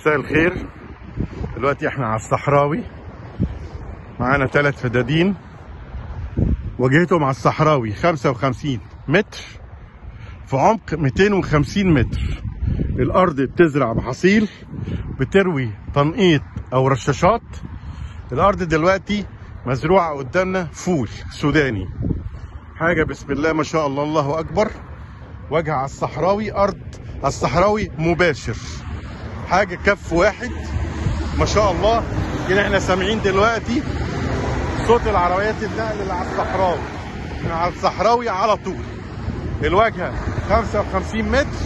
مساء الخير. دلوقتي احنا على الصحراوي، معانا 3 فدادين. واجهتهم على الصحراوي 55 متر في عمق 250 متر. الارض بتزرع محاصيل، بتروي تنقيط او رشاشات. الارض دلوقتي مزروعه قدامنا فول سوداني، حاجه بسم الله ما شاء الله، الله اكبر. واجهه على الصحراوي، ارض على الصحراوي مباشر، حاجه كف واحد ما شاء الله. يمكن احنا سامعين دلوقتي صوت العربيات النقل اللي على الصحراوي. احنا على الصحراوي على طول. الواجهه 55 متر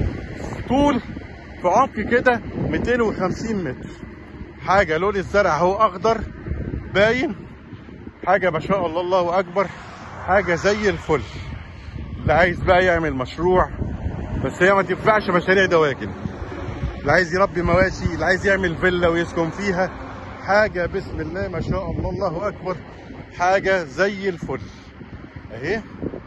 طول، في عمق كده 250 متر. حاجه لون الزرع اهو اخضر باين، حاجه ما شاء الله، الله اكبر، حاجه زي الفل. اللي عايز بقى يعمل مشروع، بس هي ما تنفعش مشاريع دواجن. اللي عايز يربي مواشي، اللي عايز يعمل فيلا ويسكن فيها، حاجه بسم الله ما شاء الله، الله اكبر، حاجه زي الفل. اهي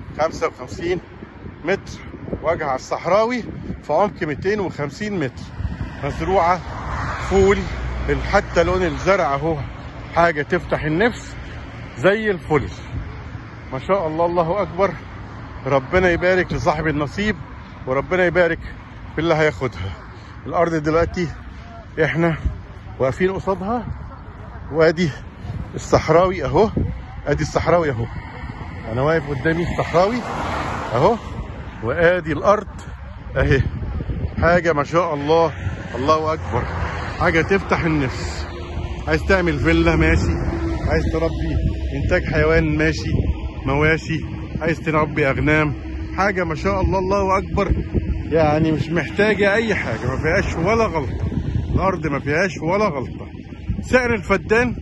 55 متر واجهه على الصحراوي في عمق 250 متر، مزروعه فول. حتى لون الزرع اهو حاجه تفتح النفس زي الفل ما شاء الله، الله اكبر. ربنا يبارك لصاحب النصيب، وربنا يبارك في اللي هياخدها. الارض دلوقتي احنا واقفين قصادها، وادي الصحراوي اهو، ادي الصحراوي اهو، انا واقف قدامي الصحراوي اهو، وادي الارض اهي. حاجه ما شاء الله، الله اكبر، حاجه تفتح النفس. عايز تعمل فيلا ماشي، عايز تربي انتاج حيوان ماشي، مواشي، عايز تربي اغنام، حاجه ما شاء الله، الله اكبر. يعني مش محتاجه اي حاجه، ما فيهاش ولا غلطه. الارض ما فيهاش ولا غلطه. سعر الفدان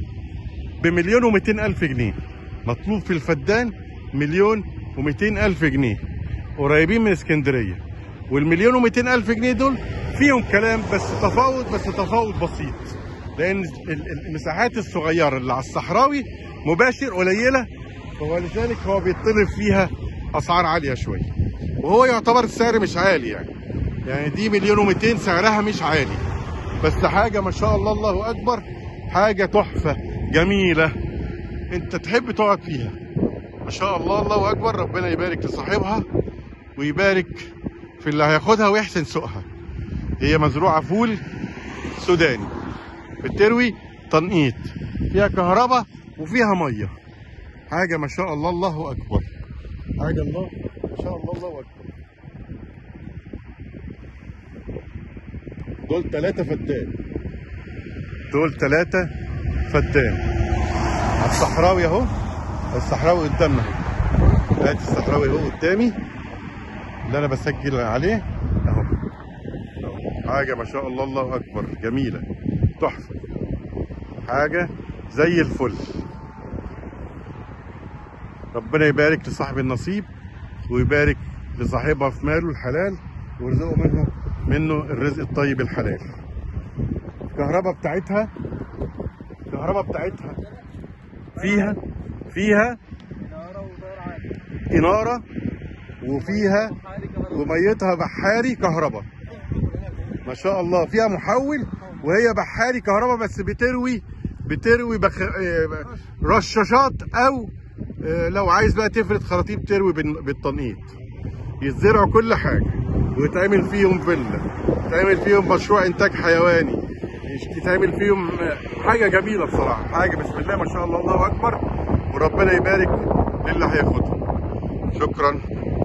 ب1,200,000 جنيه، مطلوب في الفدان 1,200,000 جنيه. قريبين من اسكندريه. وال1,200,000 جنيه دول فيهم كلام، بس تفاوض بسيط، لان المساحات الصغيره اللي على الصحراوي مباشر قليله، ولذلك هو بيطلب فيها اسعار عاليه شويه. وهو يعتبر السعر مش عالي، يعني دي 1,200,000 سعرها مش عالي، بس حاجه ما شاء الله، الله اكبر، حاجه تحفه جميله انت تحب تقعد فيها ما شاء الله، الله اكبر. ربنا يبارك لصاحبها ويبارك في اللي هياخدها ويحسن سوقها. هي مزروعه فول سوداني، بتروي تنقيط، فيها كهرباء وفيها ميه. حاجه ما شاء الله، الله اكبر، حاجه الله ما شاء الله، الله اكبر. دول 3 فدان، دول 3 فدان على الصحراوي اهو. الصحراوي قدامنا اهو، ادي الصحراوي اهو قدامي اللي انا بسجل عليه اهو. حاجه ما شاء الله، الله اكبر، جميله تحفه، حاجه زي الفل. ربنا يبارك لصاحب النصيب، ويبارك لصاحبها في ماله الحلال، ويرزقه منه الرزق الطيب الحلال. الكهرباء بتاعتها فيها إنارة، وفيها وميتها بحاري كهرباء ما شاء الله. فيها محول، وهي بحاري كهرباء، بس بتروي رشاشات، او لو عايز بقى تفرد خراطيم تروي بالتنقيط. يتزرعوا كل حاجه، ويتعمل فيهم فيلا، يتعمل فيهم مشروع انتاج حيواني، يتعمل فيهم حاجه جميله بصراحه. حاجه بسم الله ما شاء الله، الله اكبر، وربنا يبارك للي هياخدها. شكرا.